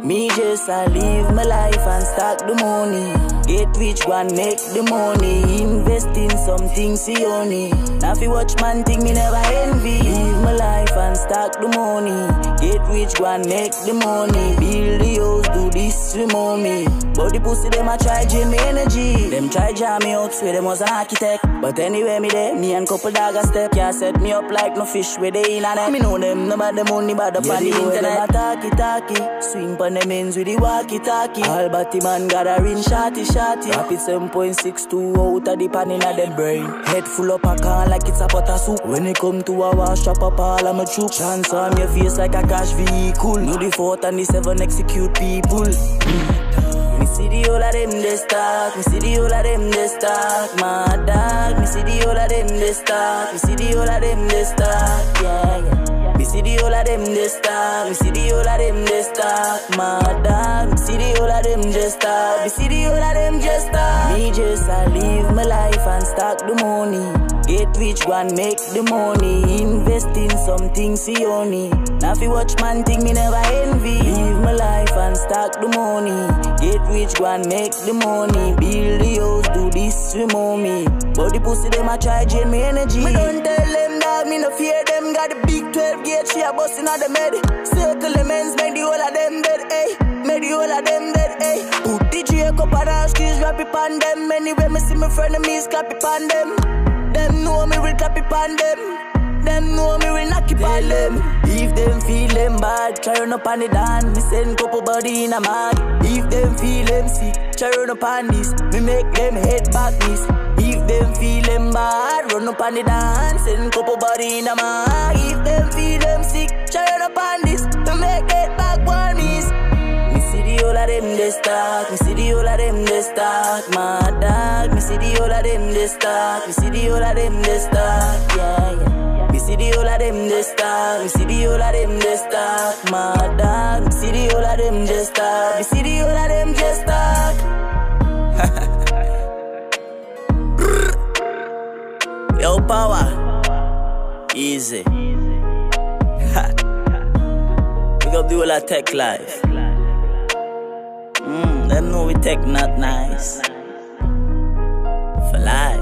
Me just I live my life and stack the money. Get rich, go and make the money. Invest in something, see only. Now if you watch man thing, me never envy. Live my life and stack the money. Get rich, go and make the money. Build the house, do this with mommy. But the pussy, them a try drain me energy. Them try jam me out, swear them was an architect. But anyway, me there, me and couple dog a step. Can't set me up like no fish where they in and them. Me know them, no bad the money, bad the pan the internet. Talkie, swing pon them ends with the walkie-talkie. All batty man got a ring shotty. Rapid 7.62 out of the pan in them brain. Head full up a can like it's a pot of soup. When it come to a wash up all I'm a chook. Chance on your face like a cash vehicle. Know the 4th and the 7 execute people. Me see the whole of them they stack. Me see the whole of them they stack. My dog. Me see the whole of them they stack. Me see the whole of them they stack. Yeah. Me see the whole of them they stack. Me see the whole of them they stack. My dog. Me see the whole of them just stack. Me see the whole of them just stack. Me just I live my life and stack the money. Get rich, go and make the money. Invest in something, see only. Now if you watch man thing, me never envy. Live my life and stack the money. Get rich, go and make the money. Build the house, do this with mommy. But the pussy, them a try drain me energy. Me don't tell them dog, me no fear them. Got the big 12 gauge, she a bustin' on the med. Circle the men's, make the whole of them dead, ayy. Make the whole of them dead, ayy. Put the Drake up and ask kids, rap it on them. Anyway, me see my frenemies, clap it on them. Them know me will clap it on them. Them know me will knock it on them. If them feel them bad, try run up on the dan. Me send couple body in a mag. If them feel them sick, try run up on this. Me make them head back this. If them feel them bad, run up on the dance. Send couple body in a mag. If them feel them sick, try run up on this. Me make head back one miss. Me see the whole of them they stack. Me see the whole of them they stack. My dog. Me see the whole of them they stack. Me see the whole of them they stack. Yeah. Me see the whole of them they stack. Me see the whole of them they stack. My dog. Me see the whole of them just stack. Me see the whole of them just stack. Yo, power. Easy. Pick up the whole of Tech Life. Them know we tech not nice. For life.